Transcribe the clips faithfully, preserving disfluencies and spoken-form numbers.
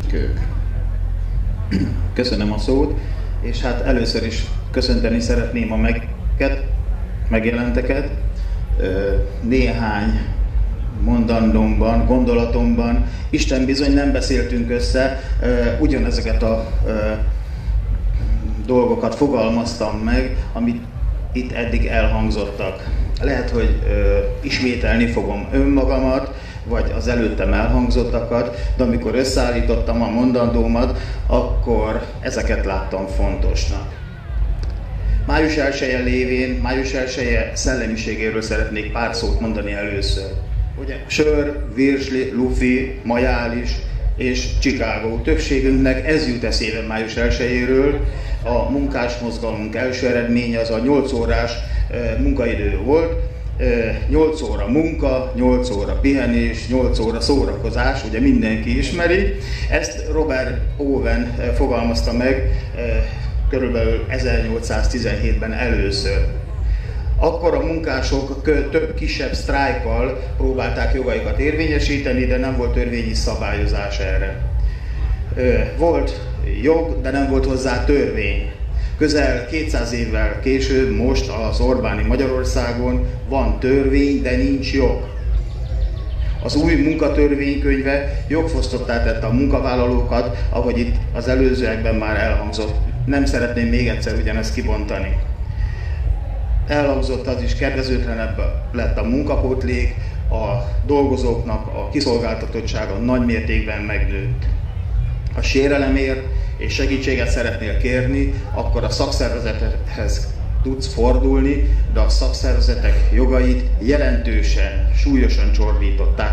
Kők. Köszönöm a szót, és hát először is köszönteni szeretném a megket, megjelenteket. Néhány mondandómban, gondolatomban, Isten bizony nem beszéltünk össze, ugyanezeket a dolgokat fogalmaztam meg, amit itt eddig elhangzottak. Lehet, hogy ismételni fogom önmagamat, vagy az előttem elhangzottakat, de amikor összeállítottam a mondandómat, akkor ezeket láttam fontosnak. Május elseje lévén, május elseje szellemiségéről szeretnék pár szót mondani először. Ugye sör, virsli, lufi, majális és Chicago. Többségünknek ez jut eszébe május elsejéről. A munkásmozgalmunk első eredménye az a nyolc órás munkaidő volt. nyolc óra munka, nyolc óra pihenés, nyolc óra szórakozás, ugye mindenki ismeri. Ezt Robert Owen fogalmazta meg körülbelül ezernyolcszáztizenhétben először. Akkor a munkások több kisebb sztrájkkal próbálták jogaikat érvényesíteni, de nem volt törvényi szabályozás erre. Volt jog, de nem volt hozzá törvény. Közel kétszáz évvel később, most az Orbáni Magyarországon van törvény, de nincs jog. Az új munkatörvénykönyve jogfosztottá tette a munkavállalókat, ahogy itt az előzőekben már elhangzott. Nem szeretném még egyszer ugyanezt kibontani. Elhangzott az is, kedvezőtlenebb lett a munkapótlék, a dolgozóknak a kiszolgáltatottsága nagy mértékben megnőtt. Ha sérelemért és segítséget szeretnél kérni, akkor a szakszervezethez tudsz fordulni, de a szakszervezetek jogait jelentősen, súlyosan csorbították.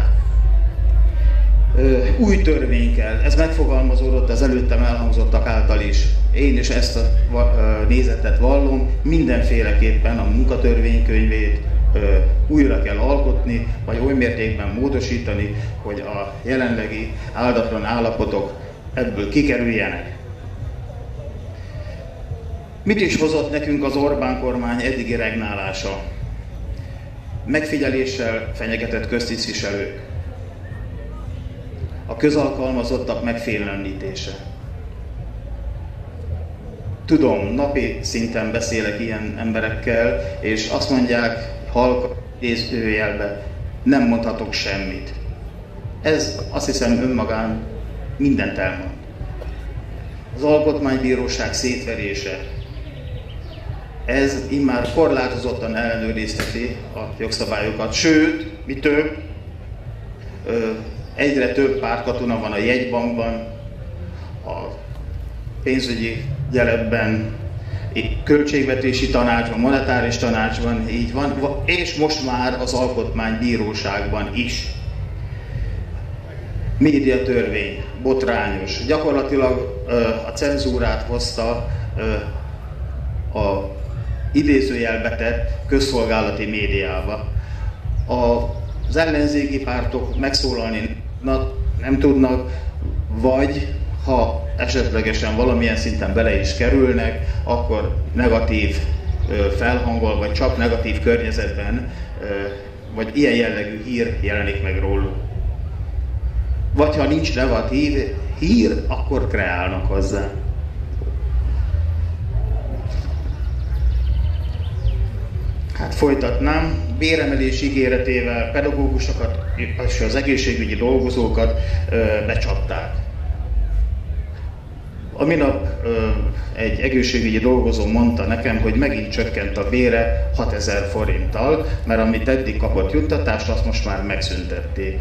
Új törvény kell, ez megfogalmazódott az előttem elhangzottak által is. Én is ezt a nézetet vallom, mindenféleképpen a munkatörvénykönyvét újra kell alkotni, vagy oly mértékben módosítani, hogy a jelenlegi áldatlan állapotok ebből kikerüljenek. Mit is hozott nekünk az Orbán kormány eddigi regnálása? Megfigyeléssel fenyegetett köztisztviselők. A közalkalmazottak megfélemlítése. Tudom, napi szinten beszélek ilyen emberekkel, és azt mondják, halk idézőjelbe, nem mondhatok semmit. Ez azt hiszem önmagán mindent elmond. Az Alkotmánybíróság szétverése. Ez immár korlátozottan ellenőrizteti a jogszabályokat, sőt, mi több, egyre több pártkatona van a jegybankban, a pénzügyi gyeletben, költségvetési tanácsban, monetáris tanácsban, így van, és most már az Alkotmánybíróságban is. Médiatörvény, botrányos. Gyakorlatilag a cenzúrát hozta a idézőjelbe tett közszolgálati médiába. Az ellenzéki pártok megszólalni nem tudnak, vagy ha esetlegesen valamilyen szinten bele is kerülnek, akkor negatív felhangol, vagy csak negatív környezetben, vagy ilyen jellegű hír jelenik meg róluk. Vagy ha nincs negatív hír, akkor kreálnak hozzá. Hát folytatnám, béremelés ígéretével pedagógusokat és az egészségügyi dolgozókat ö, becsapták. A minap ö, egy egészségügyi dolgozó mondta nekem, hogy megint csökkent a bére hatezer forinttal, mert amit eddig kapott juttatást, azt most már megszüntették.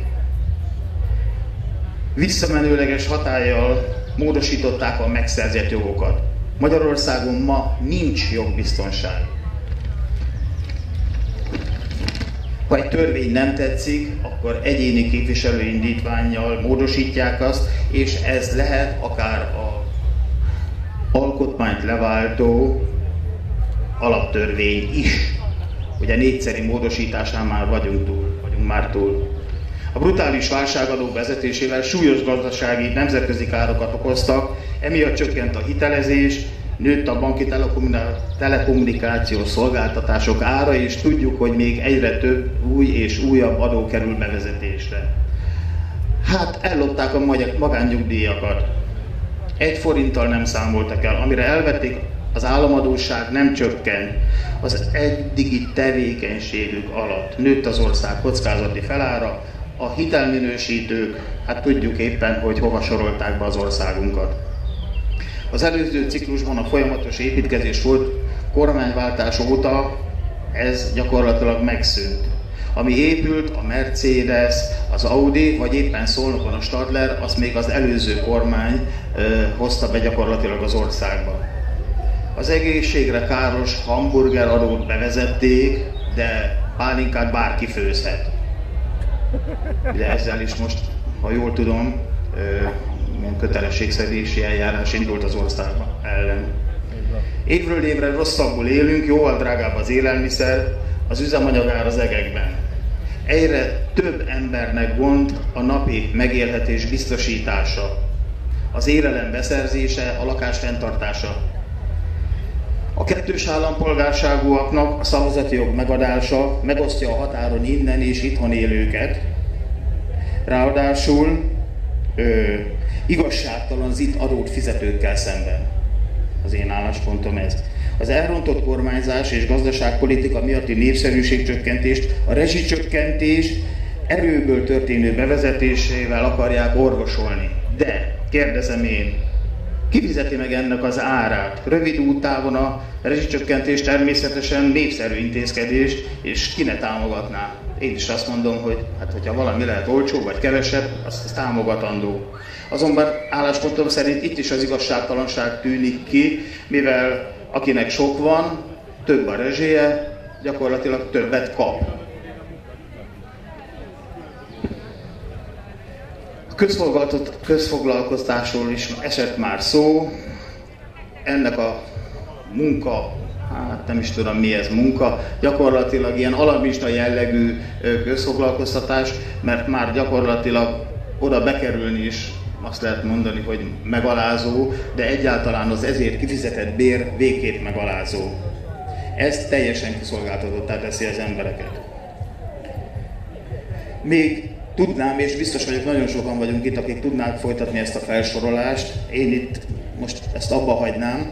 Visszamenőleges hatállyal módosították a megszerzett jogokat. Magyarországon ma nincs jogbiztonság. Ha egy törvény nem tetszik, akkor egyéni képviselőindítvánnyal módosítják azt, és ez lehet akár a alkotmányt leváltó alaptörvény is. Ugye négyszeri módosításnál már vagyunk túl, vagyunk már túl. A brutális válságadók vezetésével súlyos gazdasági nemzetközi károkat okoztak, emiatt csökkent a hitelezés, nőtt a banki telekommunikációs szolgáltatások ára, és tudjuk, hogy még egyre több új és újabb adó kerül bevezetésre. Hát ellopták a magánnyugdíjakat. Egy forinttal nem számoltak el. Amire elvették, az államadósság nem csökkent. Az eddigi tevékenységük alatt nőtt az ország kockázati felára. A hitelminősítők, hát tudjuk éppen, hogy hova sorolták be az országunkat. Az előző ciklusban a folyamatos építkezés volt, kormányváltás óta ez gyakorlatilag megszűnt. Ami épült, a Mercedes, az Audi, vagy éppen Szolnokon a Stadler, azt még az előző kormány ö, hozta be gyakorlatilag az országba. Az egészségre káros hamburger adót bevezették, de pálinkát bárki főzhet. Ugye ezzel is most, ha jól tudom, kötelességszegési eljárás indult az országban ellen. Évről évre rosszabbul élünk, jóval drágább az élelmiszer, az üzemanyagár az egekben. Egyre több embernek gond a napi megélhetés biztosítása, az élelem beszerzése, a lakás fenntartása. A kettős állampolgárságúaknak a szavazati jog megadása megosztja a határon innen és itthon élőket. Ráadásul ö, igazságtalan zit adót fizetőkkel szemben. Az én álláspontom ez. Az elrontott kormányzás és gazdaságpolitika miatti népszerűségcsökkentést, a rezsicsökkentés erőből történő bevezetésével akarják orvosolni. De kérdezem én, ki fizeti meg ennek az árát? Rövid távon a rezsicsökkentés természetesen népszerű intézkedés, és ki ne támogatná? Én is azt mondom, hogy hát, hogyha valami lehet olcsó vagy kevesebb, az, az támogatandó. Azonban álláspontom szerint itt is az igazságtalanság tűnik ki, mivel akinek sok van, több a rezséje, gyakorlatilag többet kap. A közfoglalkoztásról is esett már szó, ennek a munka, hát nem is tudom mi ez munka, gyakorlatilag ilyen alarmista jellegű közfoglalkoztatás, mert már gyakorlatilag oda bekerülni is azt lehet mondani, hogy megalázó, de egyáltalán az ezért kifizetett bér végképp megalázó. Ez teljesen kiszolgáltatottá teszi az embereket. Még tudnám, és biztos vagyok, nagyon sokan vagyunk itt, akik tudnák folytatni ezt a felsorolást. Én itt most ezt abba hagynám,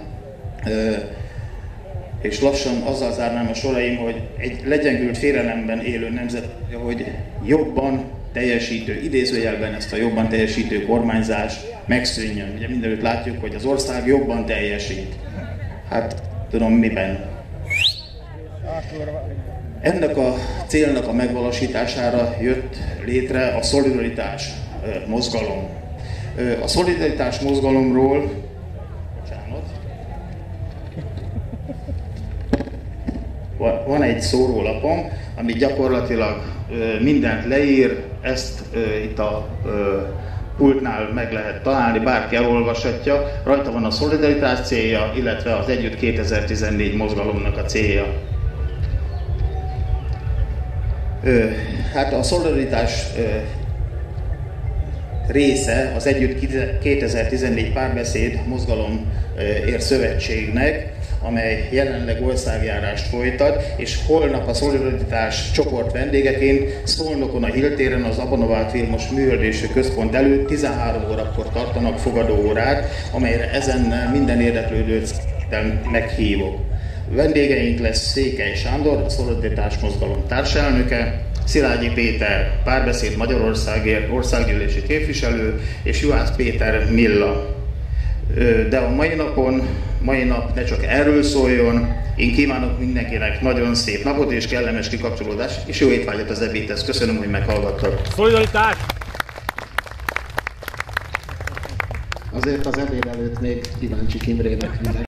és lassan azzal zárnám a soraim, hogy egy legyengült félelemben élő nemzet, hogy jobban teljesítő, idézőjelben ezt a jobban teljesítő kormányzás megszűnjön. Ugye mindenütt látjuk, hogy az ország jobban teljesít. Hát tudom miben. Ennek a célnak a megvalósítására jött létre a szolidaritás mozgalom. A szolidaritás mozgalomról, bocsánat, van egy szórólapom, ami gyakorlatilag mindent leír, ezt itt a pultnál meg lehet találni, bárki elolvashatja. Rajta van a szolidaritás célja, illetve az Együtt kétezer-tizennégy mozgalomnak a célja. Hát a szolidaritás része az Együtt kétezer-tizennégy párbeszéd mozgalom ér szövetségnek, amely jelenleg országjárást folytat, és holnap a szolidaritás csoport vendégeként Szolnokon a Hill téren az Abanovát Vilmos Művelődési Központ előtt tizenhárom órakor tartanak fogadóórát, amelyre ezennel minden érdeklődőt meghívok. Vendégeink lesz Székely Sándor, a Szolidaritás Mozgalom társelnöke, Szilágyi Péter, Párbeszéd Magyarországért országgyűlési képviselő, és Juhász Péter Milla. De a mai napon, mai nap ne csak erről szóljon, én kívánok mindenkinek nagyon szép napot és kellemes kikapcsolódást, és jó étvágyat az ebédhez. Köszönöm, hogy meghallgattak. Szolidaritás! Azért az ebéd előtt még kíváncsi Imrének.